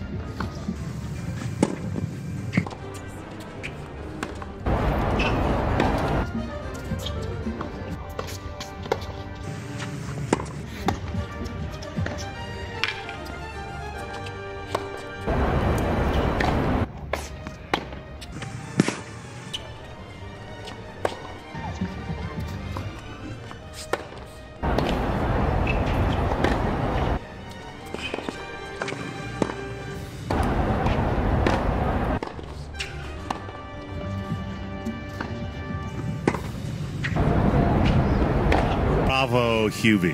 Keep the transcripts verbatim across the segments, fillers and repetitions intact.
Bravo, Hubie.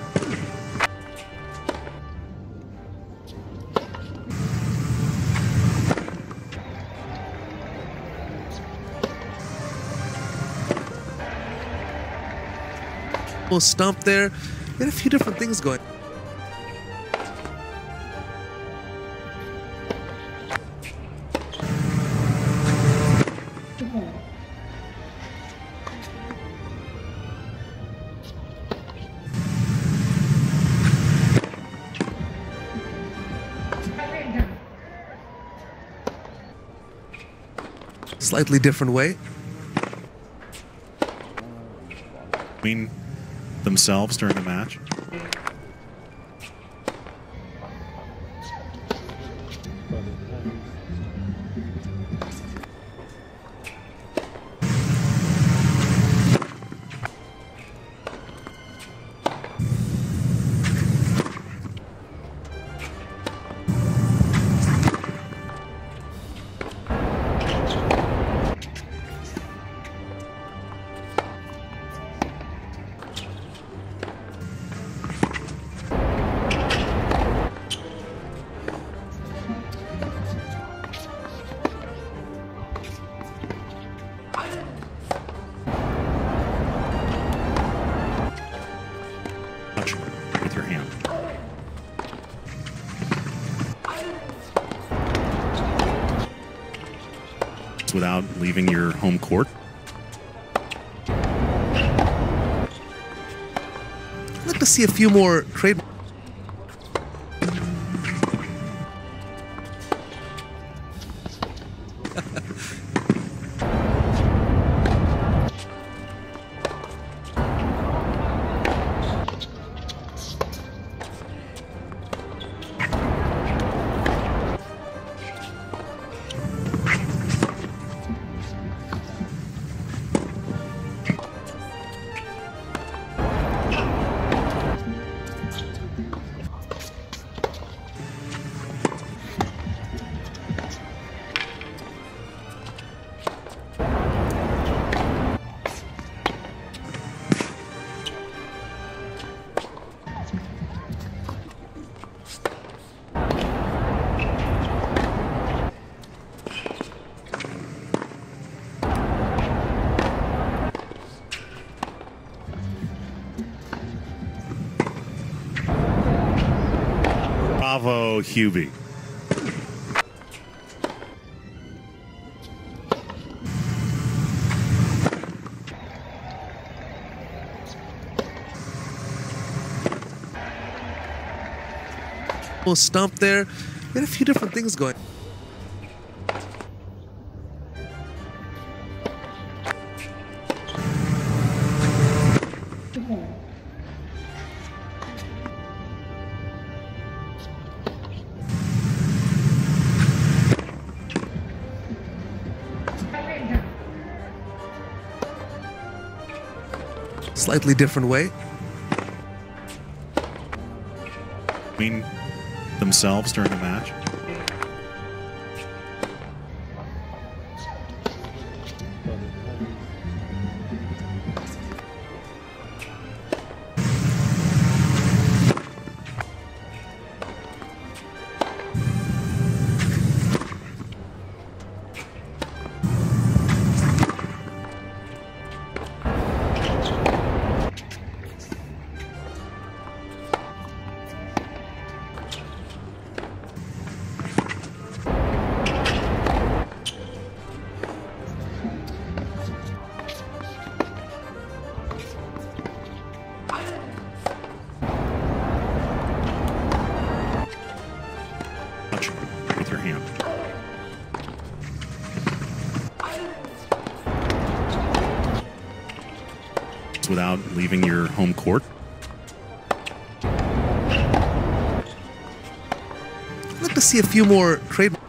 Little stump there. We had a few different things going. Slightly different way. Between themselves during the match. With your hand. Without leaving your home court. I'd like to see a few more trade. Bravo, Hubie. Little stump there. We had a few different things going. Slightly different way. Between themselves during the match. It's without leaving your home court. I'd like to see a few more trade.